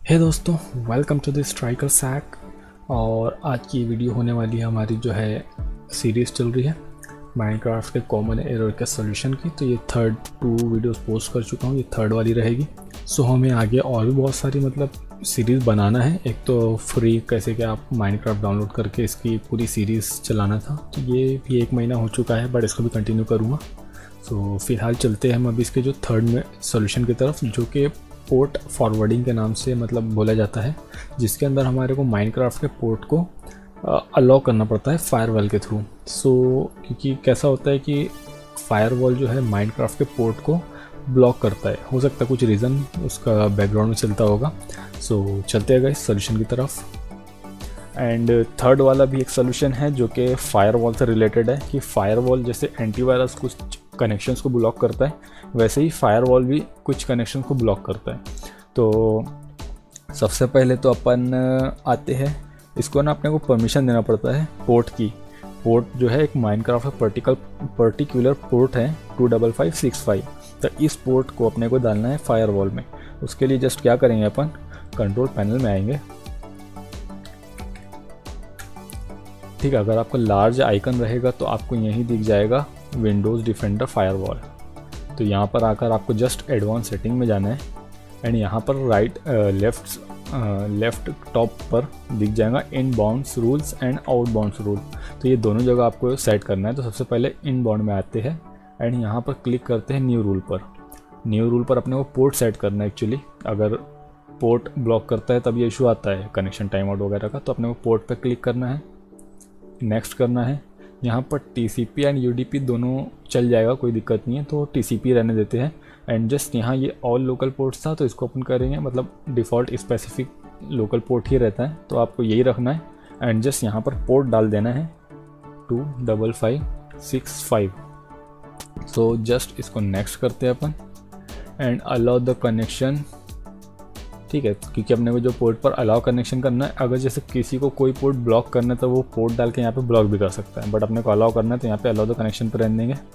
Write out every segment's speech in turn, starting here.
हे दोस्तों, welcome to this ट्राइकल सैक। और आज की वीडियो होने वाली है हमारी जो है सीरीज़ चल रही है माइनक्राफ्ट के कॉमन एरर के सॉल्यूशन की। तो ये थर्ड 2 वीडियोस पोस्ट कर चुका हूँ, ये थर्ड वाली रहेगी। सो हमें आगे और भी बहुत सारी सीरीज़ बनाना है। एक तो फ्री कैसे कि आप माइनक्राफ्ट डाउनलोड करके इसकी पूरी सीरीज़ चलाना था, तो ये भी 1 महीना हो चुका है, बट इसको भी कंटिन्यू करूँगा। सो फिलहाल चलते हैं हम अभी इसके जो थर्ड में सॉल्यूशन की तरफ, जो कि पोर्ट फॉरवर्डिंग के नाम से बोला जाता है, जिसके अंदर हमारे को माइनक्राफ्ट के पोर्ट को अलाउ करना पड़ता है फायरवॉल के थ्रू। सो क्योंकि कैसा होता है कि फायरवॉल जो है माइनक्राफ्ट के पोर्ट को ब्लॉक करता है, हो सकता है कुछ रीज़न उसका बैकग्राउंड में चलता होगा। सो चलते हैं गाइस सॉल्यूशन की तरफ। एंड थर्ड वाला भी एक सोल्यूशन है जो कि फायरवॉल से रिलेटेड है, कि फायरवॉल जैसे एंटीवायरस कुछ कनेक्शंस को ब्लॉक करता है, वैसे ही फायरवॉल भी कुछ कनेक्शन को ब्लॉक करता है। तो सबसे पहले तो अपन आते हैं, इसको ना अपने को परमिशन देना पड़ता है पोर्ट की। पोर्ट जो है एक माइनक्राफ्ट का पर्टिकुलर पोर्ट है 25565। तो इस पोर्ट को अपने को डालना है फायरवॉल में। उसके लिए जस्ट क्या करेंगे, अपन कंट्रोल पैनल में आएंगे। ठीक है, अगर आपका लार्ज आइकन रहेगा तो आपको यहीं दिख जाएगा विंडोज़ डिफेंडर फायरवॉल। तो यहाँ पर आकर आपको जस्ट एडवांस सेटिंग में जाना है एंड यहाँ पर लेफ्ट टॉप पर दिख जाएगा inbounds rules and outbounds rule. तो ये दोनों जगह आपको सेट करना है। तो सबसे पहले इनबाउंड में आते हैं एंड यहाँ पर क्लिक करते हैं न्यू रूल पर। न्यू रूल पर अपने को पोर्ट सेट करना है। एक्चुअली अगर पोर्ट ब्लॉक करता है तब ये इशू आता है कनेक्शन टाइम आउट वगैरह का। तो अपने को पोर्ट पर क्लिक करना है, नेक्स्ट करना है। यहाँ पर TCP एंड UDP दोनों चल जाएगा, कोई दिक्कत नहीं है, तो TCP रहने देते हैं। एंड जस्ट यहाँ ये ऑल लोकल पोर्ट्स था, तो इसको अपन करेंगे, डिफ़ॉल्ट स्पेसिफिक लोकल पोर्ट ही रहता है, तो आपको यही रखना है। एंड जस्ट यहाँ पर पोर्ट डाल देना है 25565। सो जस्ट इसको नेक्स्ट करते हैं अपन एंड अलाउ द कनेक्शन। ठीक है, क्योंकि अपने को जो पोर्ट पर अलाउ कनेक्शन करना है, अगर जैसे किसी को कोई पोर्ट ब्लॉक करना है तो वो पोर्ट डाल के यहाँ पे ब्लॉक भी कर सकता है, बट अपने को अलाउ करना है तो यहाँ पे अलाउ द कनेक्शन पर रहने देंगे।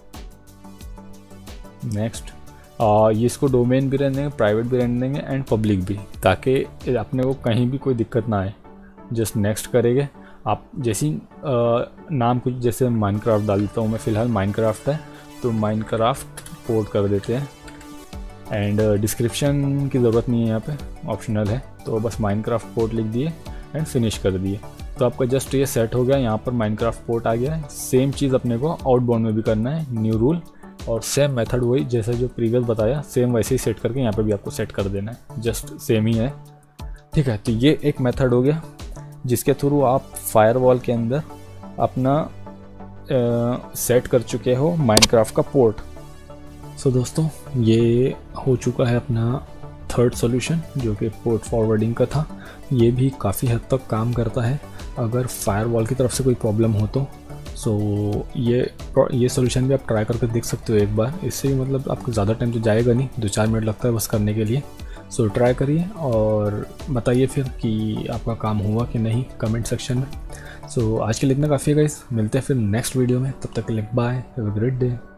नेक्स्ट ये इसको डोमेन भी रहने देंगे, प्राइवेट भी रहने देंगे एंड पब्लिक भी, ताकि अपने को कहीं भी कोई दिक्कत ना आए। जस्ट नेक्स्ट करेंगे आप। जैसी नाम कुछ जैसे माइनक्राफ्ट डाल देता हूँ मैं, फ़िलहाल माइनक्राफ्ट है तो माइनक्राफ्ट पोर्ट कर देते हैं। एंड डिस्क्रिप्शन की ज़रूरत नहीं है, यहाँ पे ऑप्शनल है, तो बस माइनक्राफ्ट पोर्ट लिख दिए एंड फिनिश कर दिए। तो आपका जस्ट ये सेट हो गया, यहाँ पर माइनक्राफ्ट पोर्ट आ गया है। सेम चीज़ अपने को आउटबाउंड में भी करना है, न्यू रूल, और सेम मेथड वही जैसे जो प्रीवियस बताया, सेम वैसे ही सेट करके यहाँ पे भी आपको सेट कर देना है, जस्ट सेम ही है। ठीक है, तो ये एक मेथड हो गया जिसके थ्रू आप फायरवॉल के अंदर अपना सेट कर चुके हो माइनक्राफ्ट का पोर्ट। सो दोस्तों, ये हो चुका है अपना थर्ड सॉल्यूशन जो कि पोर्ट फॉरवर्डिंग का था। ये भी काफ़ी हद तक काम करता है अगर फायरवॉल की तरफ से कोई प्रॉब्लम हो तो। सो ये सॉल्यूशन भी आप ट्राई करके देख सकते हो एक बार। इससे आपको ज़्यादा टाइम तो जाएगा नहीं, 2-4 मिनट लगता है बस करने के लिए। सो ट्राई करिए और बताइए फिर कि आपका काम हुआ कि नहीं कमेंट सेक्शन में। सो आज के लिए इतना काफ़ी है गाइस, मिलते हैं फिर नेक्स्ट वीडियो में, तब तक के लिए bye, have a great day.